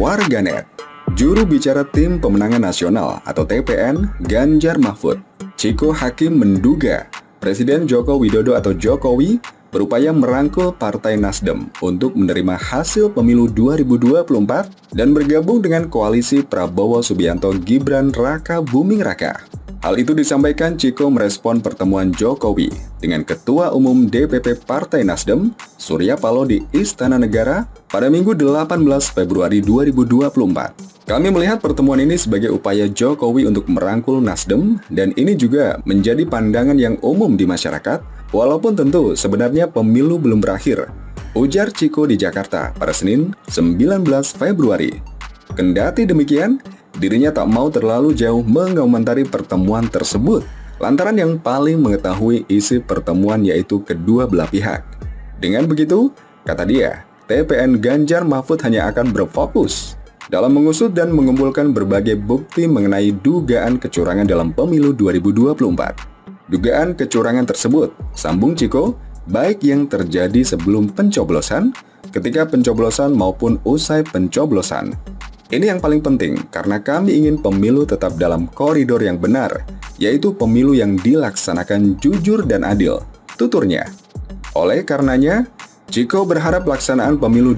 Warganet. Juru bicara Tim Pemenangan Nasional atau TPN, Ganjar Mahfud, Chiko Hakim menduga Presiden Joko Widodo atau Jokowi berupaya merangkul Partai Nasdem untuk menerima hasil pemilu 2024 dan bergabung dengan koalisi Prabowo Subianto Gibran Raka Buming Raka. Hal itu disampaikan Chiko merespon pertemuan Jokowi dengan Ketua Umum DPP Partai Nasdem, Surya Paloh di Istana Negara pada Minggu 18 Februari 2024. Kami melihat pertemuan ini sebagai upaya Jokowi untuk merangkul Nasdem dan ini juga menjadi pandangan yang umum di masyarakat, walaupun tentu sebenarnya pemilu belum berakhir, ujar Chiko di Jakarta pada Senin 19 Februari. Kendati demikian, dirinya tak mau terlalu jauh mengomentari pertemuan tersebut, lantaran yang paling mengetahui isi pertemuan yaitu kedua belah pihak. Dengan begitu, kata dia, TPN Ganjar Mahfud hanya akan berfokus dalam mengusut dan mengumpulkan berbagai bukti mengenai dugaan kecurangan dalam pemilu 2024. Dugaan kecurangan tersebut, sambung Chiko, baik yang terjadi sebelum pencoblosan, ketika pencoblosan maupun usai pencoblosan. Ini yang paling penting karena kami ingin pemilu tetap dalam koridor yang benar, yaitu pemilu yang dilaksanakan jujur dan adil, tuturnya. Oleh karenanya, Chiko berharap pelaksanaan pemilu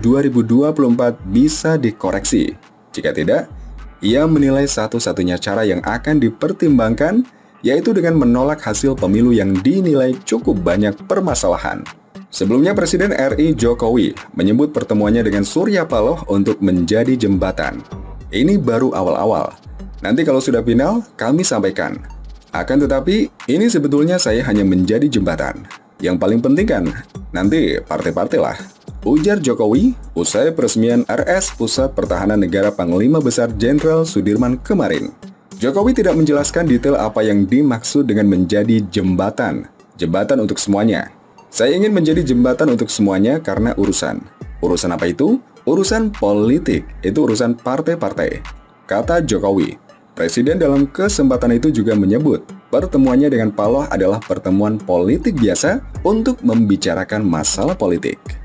2024 bisa dikoreksi. Jika tidak, ia menilai satu-satunya cara yang akan dipertimbangkan yaitu dengan menolak hasil pemilu yang dinilai cukup banyak permasalahan. Sebelumnya Presiden RI Jokowi menyebut pertemuannya dengan Surya Paloh untuk menjadi jembatan. Ini baru awal-awal. Nanti kalau sudah final, kami sampaikan. Akan tetapi, ini sebetulnya saya hanya menjadi jembatan. Yang paling penting kan, nanti partai-partai lah. Ujar Jokowi usai peresmian RS Pusat Pertahanan Negara Panglima Besar Jenderal Sudirman kemarin. Jokowi tidak menjelaskan detail apa yang dimaksud dengan menjadi jembatan. Jembatan untuk semuanya. Saya ingin menjadi jembatan untuk semuanya karena urusan. Urusan apa itu? Urusan politik, itu urusan partai-partai, kata Jokowi. Presiden dalam kesempatan itu juga menyebut pertemuannya dengan Paloh adalah pertemuan politik biasa untuk membicarakan masalah politik.